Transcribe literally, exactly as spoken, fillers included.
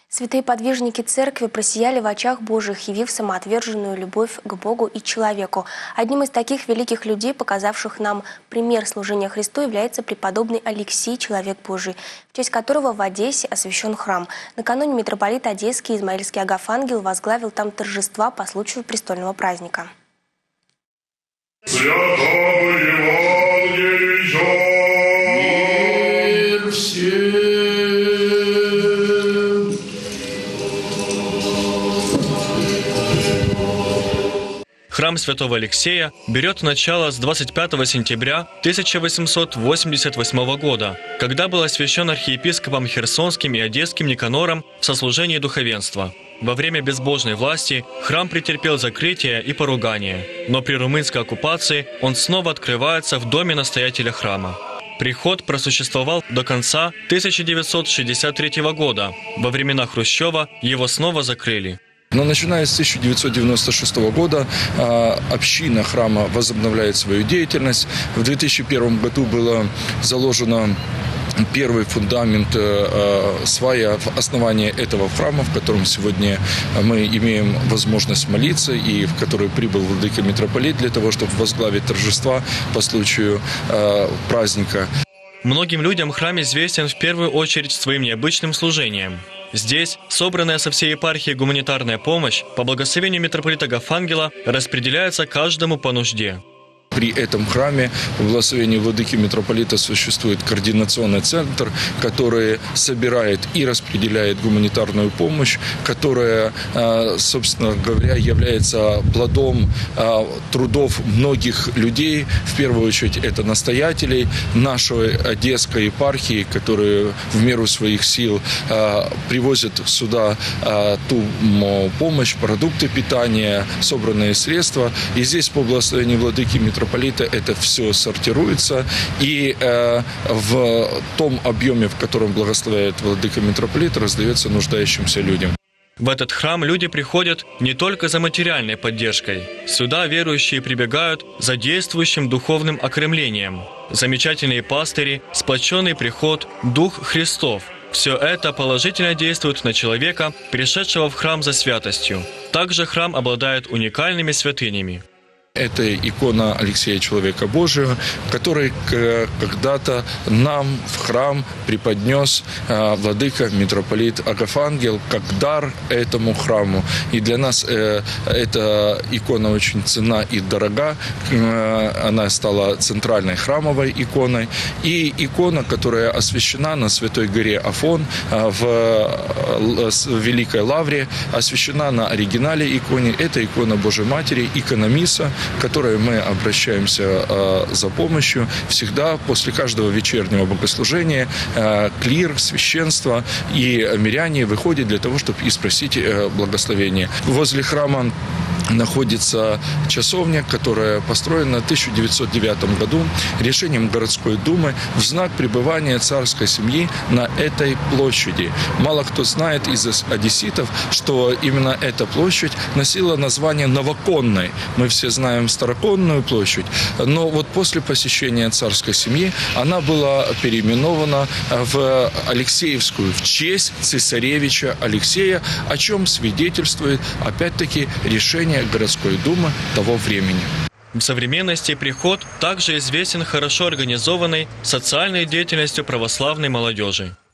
Святые подвижники церкви просияли в очах Божьих, явив самоотверженную любовь к Богу и человеку. Одним из таких великих людей, показавших нам пример служения Христу, является преподобный Алексий, человек Божий, в честь которого в Одессе освящен храм. Накануне митрополит Одесский Измаильский Агафангел возглавил там торжества по случаю престольного праздника. Храм святого Алексея берет начало с двадцать пятого сентября тысяча восемьсот восемьдесят восьмого года, когда был освящен архиепископом Херсонским и Одесским Никанором в сослужении духовенства. Во время безбожной власти храм претерпел закрытие и поругание, но при румынской оккупации он снова открывается в доме настоятеля храма. Приход просуществовал до конца тысяча девятьсот шестьдесят третьего года. Во времена Хрущева его снова закрыли. Но начиная с тысяча девятьсот девяносто шестого года община храма возобновляет свою деятельность. В две тысячи первом году было заложено первый фундамент свая в основании этого храма, в котором сегодня мы имеем возможность молиться и в который прибыл владыка митрополит для того, чтобы возглавить торжества по случаю праздника. Многим людям храм известен в первую очередь своим необычным служением. Здесь собранная со всей епархии гуманитарная помощь по благословению митрополита Агафангела распределяется каждому по нужде. При этом храме, по благословению владыки митрополита, существует координационный центр, который собирает и распределяет гуманитарную помощь, которая, собственно говоря, является плодом трудов многих людей. В первую очередь это настоятелей нашей Одесской епархии, которые в меру своих сил привозят сюда ту помощь, продукты питания, собранные средства. И здесь, по благословению владыки митрополита, это все сортируется, и э, в том объеме, в котором благословляет владыка митрополит, раздается нуждающимся людям. В этот храм люди приходят не только за материальной поддержкой. Сюда верующие прибегают за действующим духовным окрemлением. Замечательные пастыри, сплоченный приход, Дух Христов. Все это положительно действует на человека, пришедшего в храм за святостью. Также храм обладает уникальными святынями. Это икона Алексея, человека Божьего, который когда-то нам в храм преподнес владыка митрополит Агафангел как дар этому храму. И для нас эта икона очень ценна и дорога. Она стала центральной храмовой иконой. И икона, которая освящена на Святой горе Афон в Великой Лавре, освящена на оригинале иконе. Это икона Божьей Матери, икона Миса, к которой мы обращаемся э, за помощью. Всегда после каждого вечернего богослужения э, клир, священство и миряне выходят для того, чтобы и спросить э, благословение. Возле храма находится часовня, которая построена в тысяча девятьсот девятом году решением городской думы в знак пребывания царской семьи на этой площади. Мало кто знает из одесситов, что именно эта площадь носила название Новоконной. Мы все знаем Староконную площадь, но вот после посещения царской семьи она была переименована в Алексеевскую в честь цесаревича Алексея, о чем свидетельствует опять-таки решение городской думы того времени. В современности приход также известен хорошо организованной социальной деятельностью православной молодежи.